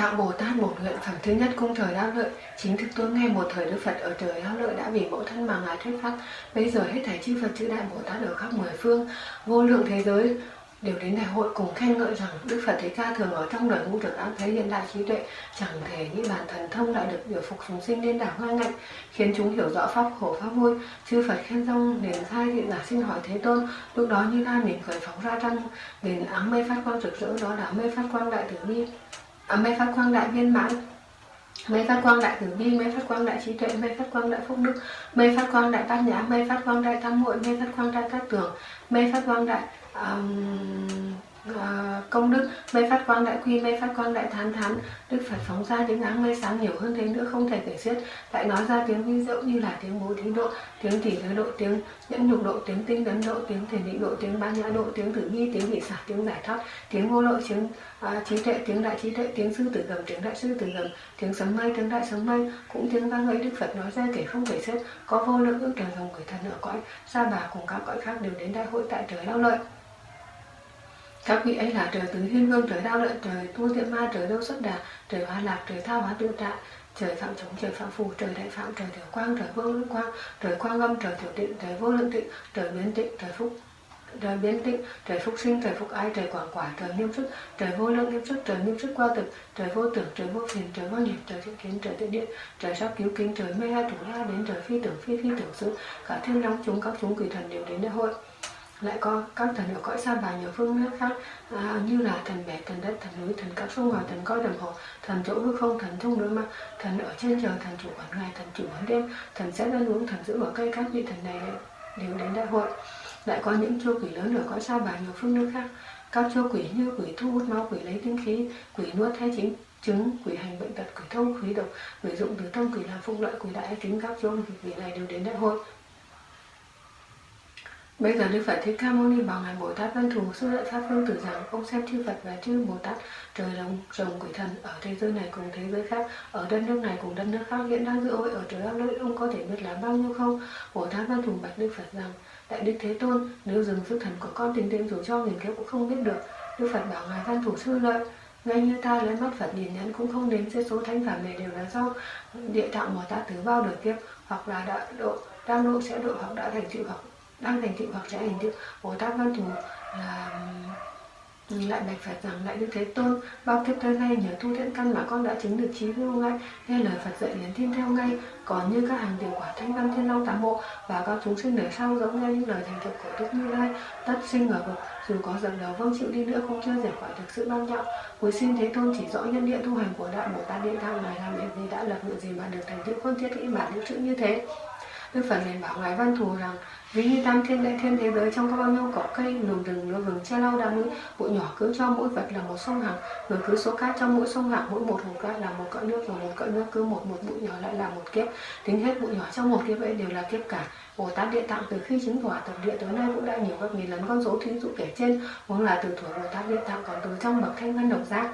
Tạng Bồ Tát bổn nguyện phẩm thứ nhất cung trời Đao Lợi. Chính thực tôi nghe một thời Đức Phật ở trời Đao Lợi đã vì mẫu thân mà ngài thuyết pháp. Bây giờ hết thảy chư Phật chư Đại Bồ Tát ở khắp mười phương vô lượng thế giới đều đến đại hội cùng khen ngợi rằng Đức Phật Thích Ca thường ở trong đời ngũ trực ám thấy hiện đại trí tuệ, chẳng thể như bản thần thông lại được điều phục chúng sinh đến đảo ngai ngạnh, khiến chúng hiểu rõ pháp khổ pháp vui. Chư Phật khen rong đền sai thị giả xin hỏi Thế Tôn. Lúc đó Như Lai mỉm cười phóng ra trong đền áng mây phát quang rực rỡ, đó là mây phát quang đại từ bi, mây phát quang đại viên mãn, mây phát quang đại từ bi, mây phát quang đại trí tuệ, mây phát quang đại phúc đức, mây phát quang đại bát nhã, mây phát quang đại tam muội, mây phát quang đại cát tường, mây phát quang đại công đức, mây phát quang đại quy, mây phát quang đại thán thán. Đức Phật phóng ra những áng mây sáng nhiều hơn thế nữa không thể kể xiết, lại nói ra tiếng vi diệu như là tiếng bố thí độ, tiếng tỷ giới độ, tiếng nhẫn nhục độ, tiếng tinh tấn độ, tiếng thiền định độ, tiếng bát nhã độ, tiếng tử bi, tiếng vị xả, tiếng giải thoát, tiếng vô lậu, tiếng trí tuệ, tiếng đại trí tuệ, tiếng sư tử gầm, tiếng đại sư tử gầm, tiếng sấm mây, tiếng đại sấm mây, cũng tiếng vang ấy. Đức Phật nói ra kể không kể xiết, có vô lượng ước trời rồng quỷ thần ở cõi Sa Bà cùng các cõi khác đều đến đại hội tại trời Đao Lợi. Các vị ấy là trời Tứ Thiên Vương, trời Đao Lợi, trời Tu Tiệm Ma, trời Đâu Xuất Đà, trời Hoa Lạc, trời Tha Hóa Tự Tại, trời Phạm Chống, trời Phạm Phù, trời Đại Phạm, trời Tiểu Quang, trời Vô Lượng Quang, trời Quang Âm, trời Tiểu Tịnh, trời Vô Lượng Tịnh, trời Biến Tịnh, trời Phúc, trời Biến Tịnh, trời Phúc Sinh, trời Phúc Ái, trời Quảng Quả, trời Nghiêm Sức, trời Vô Lượng Nghiêm Sức, trời Nghiêm Sức Qua Thực, trời Vô Tưởng, trời Vô Phiền, trời Vô Nghiệp, trời Thiện Kiến, trời Thiện Điện, trời Sắc Cứu Kính, trời Mê Ha Thủ La, đến trời Phi Tưởng Phi Phi Tưởng Sự, cả thiên long chúng các chúng quỷ thần đều đến đại hội. Lại có các thần ở cõi Sa Bà nhiều phương nước khác, như là thần bể, thần đất, thần núi, thần các sông ngòi, thần coi đồng hồ, thần chỗ hư không, thần trong núi ma, thần ở trên trời, thần chủ quản ngày, thần chủ quản đêm, thần sẽ ăn uống, thần giữ ở cây. Các vị thần này đều đến đại hội. Lại có những chô quỷ lớn ở cõi Sa Bà nhiều phương nước khác, các chô quỷ như quỷ thu hút máu, quỷ lấy tinh khí, quỷ nuốt hay chính chứng, quỷ hành bệnh tật, quỷ thông khí độc, quỷ dụng từ tâm, quỷ làm phúc lợi, quỷ đại hay chính. Các chô quỷ này đều đến đại hội. Bây giờ Đức Phật Thích Ca Mâu Ni bảo ngài Bồ Tát Văn Thù sư lợi pháp phương tử rằng: ông xem chư Phật và chư Bồ Tát, trời rồng quỷ thần ở thế giới này cùng thế giới khác, ở đất nước này cùng đất nước khác hiện đang dự hội ở trời Đao Lợi, ông có thể biết là bao nhiêu không? Bồ Tát Văn Thù bạch Đức Phật rằng: đại Đức Thế Tôn, nếu dừng sức thần của con tình tình dù cho nghìn kiếp cũng không biết được. Đức Phật bảo ngài Văn Thù sư lợi: ngay như ta lấy mắt Phật nhìn nhận cũng không đến, số thánh pháp này đều là do địa tạng Bồ Tát từ bao đời kiếp, hoặc là đã độ, đang độ, sẽ độ, hoặc đã thành tựu, hoặc đang thành tựu, hoặc sẽ thành tựu. Bồ Tát Văn Thù là lại bạch Phật rằng: lại Đức Thế Tôn, bao kiếp tới nay nhờ tu thiện căn mà con đã chứng được trí vô ngại, nghe lời Phật dạy liền tin theo ngay. Còn như các hàng tiểu quả Thanh Văn Thiên Long Tám Bộ và các chúng sinh đời sau giống như những lời thành tựu của Đức Như Lai, tất sinh ở vực, dù có dập đầu vâng chịu đi nữa cũng chưa giải khỏi được sự ban nhạo. Cuối xin Thế Tôn chỉ rõ nhân địa tu hành của Đại Bồ Tát Địa Tạng này làm việc gì, đã lập nguyện gì mà được thành tựu con thiết nghĩ bản những chữ như thế. Đức Phật liền bảo ngài Văn Thù rằng: ví như tam thiên đại thiên thế giới trong có bao nhiêu cỏ cây, núi rừng, núi vừng, che lau đá núi, bụi nhỏ cứ cho mỗi vật là một sông hằng, rồi cứ số cát trong mỗi sông hằng, mỗi một hồng cát là một cỡ nước, rồi một cỡ nước cứ một bụi nhỏ lại là một kiếp. Tính hết bụi nhỏ trong một kiếp ấy đều là kiếp cả. Bồ Tát Địa Tạng từ khi chứng quả tập địa tới nay cũng đã nhiều gấp nghìn lần con số thí dụ kể trên, huống là từ thuở Bồ Tát Địa Tạng còn từ trong bậc thanh văn độc giác.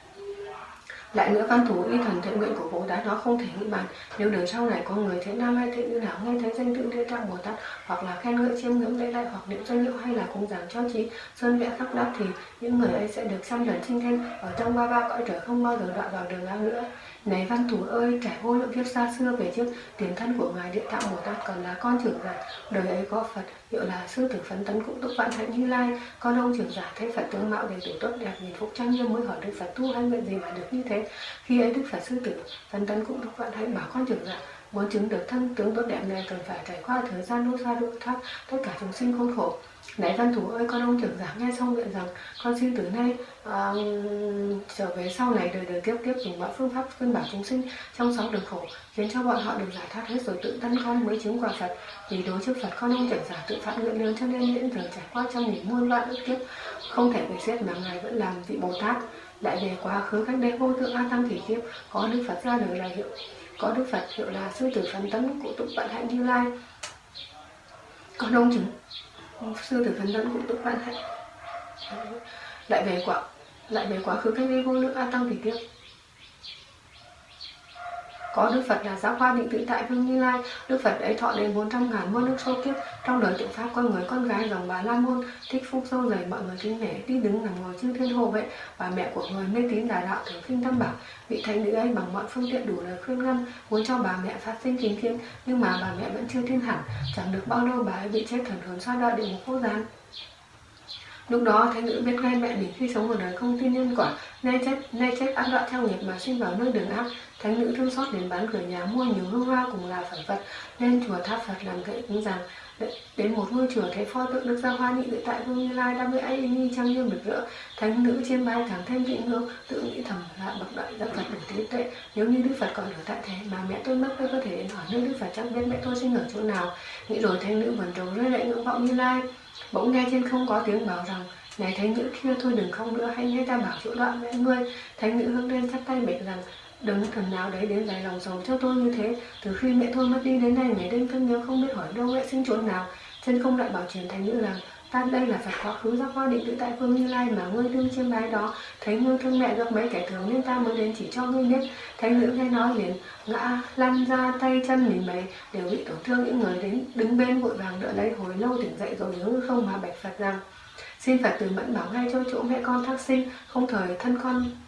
Lại nữa, Văn Thù y thần thiện nguyện của Bồ Tát nó không thể nghĩ bàn. Nếu đời sau này có người thế nam hay thiện nữ nào nghe thấy danh tự Địa Tạng Bồ Tát, hoặc là khen ngợi chiêm ngưỡng lễ lại, hoặc niệm danh hiệu, hay là cúng dường cho trí sơn vẽ khắc đắp, thì những người ấy sẽ được trăm lần sinh thêm ở trong ba cõi trời, không bao giờ đọa vào đường ác nữa. Này Văn Thù ơi, trải vô lượng kiếp xa xưa về trước, tiền thân của ngài Địa Tạng Bồ Tát còn là con trưởng giả, đời ấy có Phật hiệu là sư tử Phấn Tấn cũng túc vạn hạnh Như Lai. Con ông trưởng giả thấy Phật tướng mạo đầy đủ tốt đẹp, nhìn phúc trang nghiêm, mới hỏi Đức Phật tu hay nguyện gì mà được như thế. Khi ấy Đức Phật sư tử Phấn Tấn cũng túc vạn hạnh bảo con trưởng giả: muốn chứng được thân tướng tốt đẹp này cần phải trải qua thời gian lâu xa độ thoát tất cả chúng sinh khốn khổ. Này Văn Thù ơi, con ông trưởng giả nghe xong nguyện rằng: con xin từ nay trở về sau này đời kiếp kiếp dùng mọi phương pháp khuyên bảo chúng sinh trong sáu đường khổ, khiến cho bọn họ được giải thoát hết, rồi tự thân con mới chứng quả Phật. Vì đối trước Phật, con ông trưởng giả tự phạm nguyện lớn, cho nên miễn giờ trải qua trăm nghìn muôn vạn ức kiếp không thể kể xiết mà ngài vẫn làm vị Bồ Tát. Lại về quá khứ cách đây vô thượng a tăng kỷ kiếp, có Đức Phật ra đời là hiệu, có Đức Phật hiệu là sư tử Phấn Tấn cụ túc vạn hạnh Như Lai. Con ông chứng sư tử Phấn Tấn cụ túc vạn hạnh. Lại về quá khứ cách đây vô lượng a tăng kỷ kiếp, có Đức Phật là Giáo Hoa Định Tự Tại Vương Như Lai. Đức Phật ấy thọ đến 400.000 muôn nước số kiếp. Trong đời tượng pháp con người con gái dòng Bà La Môn, thích phúc sâu dày, mọi người kính nể, đi đứng nằm ngồi chư thiên hộ vệ. Bà mẹ của người mê tín tà đạo thường khinh Tam Bảo. Vị thánh nữ ấy bằng mọi phương tiện đủ lời khuyên ngăn, muốn cho bà mẹ phát sinh chính kiến, nhưng mà bà mẹ vẫn chưa tin hẳn. Chẳng được bao lâu bà ấy bị chết thần hồn sa đọa địa ngục vô gián. Lúc đó thánh nữ biết ngay mẹ mình khi sống một đời không tin nhân quả, nay chết ác đọa theo nghiệp mà sinh vào nơi đường ác. Thánh nữ thương xót đến bán cửa nhà mua nhiều hương hoa cùng là phẩm vật, lên chùa tháp Phật làm kệ cúng rằng. Đến một ngôi chùa thấy pho tượng Đức Giáo Hoa Định Tự Tại Vương Như Lai đang với ấy ni trang nghiêm rực rỡ. Thánh nữ chiêm bái càng thêm vĩnh hương, tự nghĩ thầm là bậc đại Đức Phật đủ trí tuệ. Nếu như Đức Phật còn ở tại thế mà mẹ tôi mất, tôi có thể đến hỏi nơi Đức Phật chẳng biết mẹ tôi sinh ở chỗ nào. Nghĩ rồi thánh nữ vần trầu rơi lệ ngưỡng vọng Như Lai. Bỗng nghe trên không có tiếng bảo rằng: này thánh nữ kia, thôi đừng không nữa, hãy nghe ta bảo chỗ đoạn mẹ ngươi. Thánh nữ hướng lên chắp tay bạch rằng: đừng thần nào đấy đến dài lòng sầu cho tôi như thế. Từ khi mẹ tôi mất đi đến nay, ngày đêm cân nhớ không biết hỏi đâu mẹ sinh chốn nào. Chân không lại bảo truyền thánh nữ rằng: ta đây là Phật quá khứ Giáo Hoa Định Tự Tại Vương Như Lai mà ngươi đương chiêm bái đó. Thấy ngươi thương mẹ gặp mấy kẻ thường nên ta mới đến chỉ cho ngươi biết. Thánh nữ nghe nói liền ngã lăn ra, tay chân mình mẩy đều bị tổn thương. Những người đến đứng bên vội vàng đỡ lấy, hồi lâu tỉnh dậy rồi hướng không mà bạch Phật rằng: xin Phật từ mẫn bảo ngay cho chỗ mẹ con thác sinh, không thời thân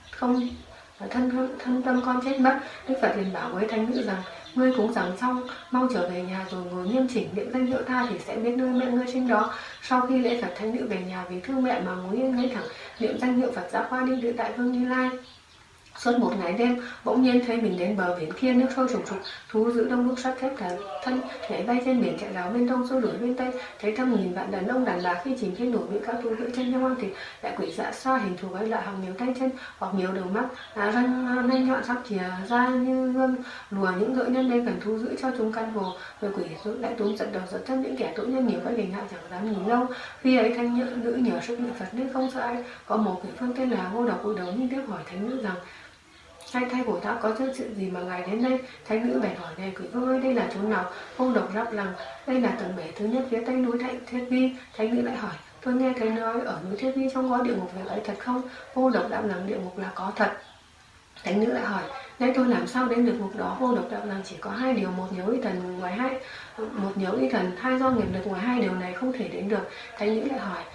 tâm con chết mất. Đức Phật liền bảo với thánh nữ rằng: ngươi cúng rằng xong mau trở về nhà rồi ngồi nghiêm chỉnh niệm danh hiệu ta thì sẽ biết nơi mẹ ngươi sinh đó. Sau khi lễ Phật, thánh nữ về nhà vì thương mẹ mà ngồi yên ngay thẳng niệm danh hiệu Phật Giáo Hoa Định Tự Tại Vương Như Lai. Suốt một ngày đêm, bỗng nhiên thấy mình đến bờ biển kia, nước sôi sục sục, thú dữ đông đúc sắt thép thân nhảy bay trên biển, chạy ráo bên đông, xô đuổi bên tây. Thấy trăm nghìn vạn đàn ông đàn bà khi chìm trên nổi bị các thú dữ chân nhau ăn thịt, lại quỷ dạ xoa hình thù ấy lại hàng nhiều tay chân hoặc nhiều đầu mắt, răng nanh nhọn sắc chìa ra như gươm lùa những tội nhân đến gần thú dữ cho chúng căn vồ. Rồi quỷ lại túm giật đầu giật chân những kẻ tội nhân nhiều cách hình hạng chẳng dám nhìn lâu. Khi ấy thanh nữ nhờ sức niệm Phật nên không sợ ai. Có một quỷ phương tên là Vô Độc cúi đầu liên tiếp hỏi thánh nữ rằng: thay Bồ Tát có chuyện gì mà ngài đến đây? Thánh nữ bèn hỏi: này quỷ vương ơi, đây là chỗ nào? Vô Độc đáp rằng: đây là tầng bể thứ nhất phía tây núi Thiết Vi. Thánh nữ lại hỏi: tôi nghe thấy nói ở núi Thiết Vi trong có địa ngục, việc ấy thật không? Vô Độc đáp rằng: địa ngục là có thật. Thánh nữ lại hỏi: nay tôi làm sao đến được ngục đó? Vô Độc đáp rằng: chỉ có hai điều: một nhớ y thần, ngoài một nhớ y thần, hai do nghiệp lực, ngoài hai điều này không thể đến được. Thánh nữ lại hỏi: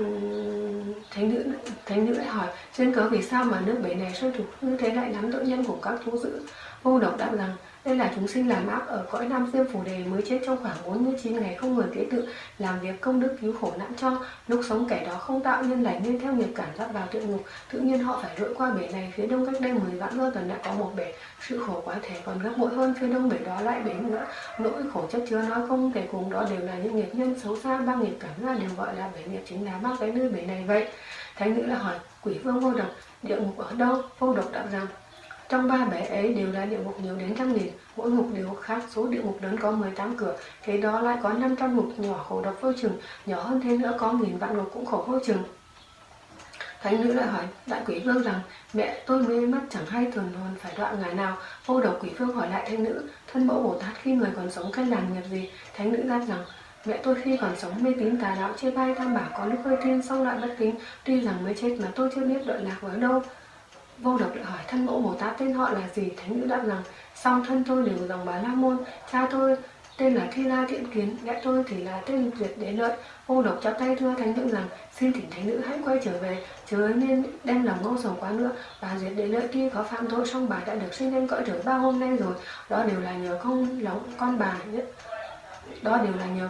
Thánh nữ lại hỏi: trên cớ vì sao mà nước bể này sôi sục như thế lại nắm tội nhân của các thú dữ? Vô Độc đáp rằng: đây là chúng sinh làm ác ở cõi Nam Diêm Phù Đề mới chết trong khoảng 49 ngày không ngừng kế tự làm việc công đức cứu khổ nạn cho. Lúc sống kẻ đó không tạo nhân lành nên theo nghiệp cảm giác vào địa ngục, tự nhiên họ phải lội qua bể này. Phía đông cách đây 10 vạn năm tuần đã có một bể, sự khổ quá thể còn gấp bội hơn. Phía đông bể đó lại bể nữa, nỗi khổ chất chứa nói không thể cùng. Đó đều là những nghiệp nhân xấu xa, ba nghiệp cảm ra đều gọi là bể nghiệp, chính là ba cái nơi bể này vậy. Thánh nữ lại hỏi: quỷ vương Vô Độc, địa ngục ở đâu? Vô Độc đáp rằng: trong ba bể ấy đều là địa ngục nhiều đến trăm nghìn, mỗi ngục đều khác. Số địa ngục lớn có 18 cửa, thế đó lại có 500 ngục nhỏ khổ độc vô chừng, nhỏ hơn thế nữa có 1000 vạn ngục cũng khổ vô chừng. Thánh nữ lại hỏi đại quỷ vương rằng: mẹ tôi mới mất chẳng hay thường hồn phải đọa ngài nào? Vô Độc quỷ vương hỏi lại thánh nữ: thân mẫu Bồ Tát khi người còn sống cách làm nghiệp gì? Thánh nữ đáp rằng: mẹ tôi khi còn sống mê tín tà đạo, chê bai Tam Bảo, có lúc hơi tin xong lại bất kính, tuy rằng mới chết mà tôi chưa biết đoạn lạc ở đâu. Vô Độc lại hỏi thân mẫu Bồ Tát tên họ là gì? Thánh nữ đáp rằng: song thân tôi đều dòng Bà La Môn, cha tôi tên là Thi La Thiện Kiến, mẹ tôi thì là tên Duyệt Đế Lợi. Vô Độc chắp tay thưa thánh nữ rằng: xin thỉnh thánh nữ hãy quay trở về, chớ nên đem lòng âu sầu quá nữa. Bà Duyệt Đế Lợi tuy có phạm tội song bà đã được sinh lên cõi trời 3 hôm nay rồi, đó đều là nhờ con bà nhất. Đó đều là nhờ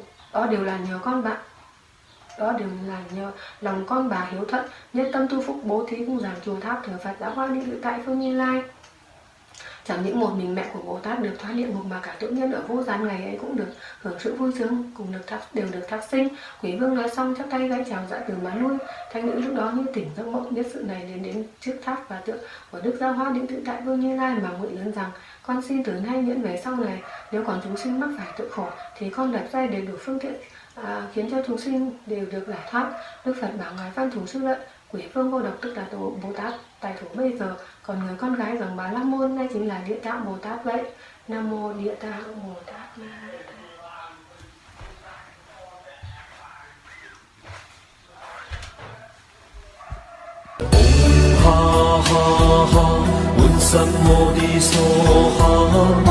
lòng con bà hiếu thuận, nhất tâm tu phúc bố thí cung giảng chùa tháp thờ Phật Giáo Hoa Định Tự Tại Vương Như Lai. Chẳng những một mình mẹ của Bồ Tát được thoát địa ngục mà cả tội nhân ở vô gián ngày ấy cũng được hưởng sự vui sướng, cùng đều được thác sinh. Quỷ vương nói xong chắp tay gái chào dạ từ mà lui. Thánh nữ lúc đó như tỉnh giấc mộng, biết sự này liền đến trước tháp và tượng của Đức Giáo Hoa Định Tự Tại Vương Như Lai mà nguyện lớn rằng: con xin từ nay miễn về sau này, nếu còn chúng sinh mắc phải tội khổ thì con đặt ra đầy đủ phương tiện khiến cho chúng sinh đều được giải thoát. Đức Phật bảo ngài Văn Thủ Sư Lợi: quỷ vương Vô Độc tức là Bồ Tát tài thủ bây giờ, còn người con gái dòng Bà La Môn đây chính là Địa Tạng Bồ Tát vậy. Nam mô Địa Tạng Bồ Tát Ma Ha ha ha Sammo Di Soha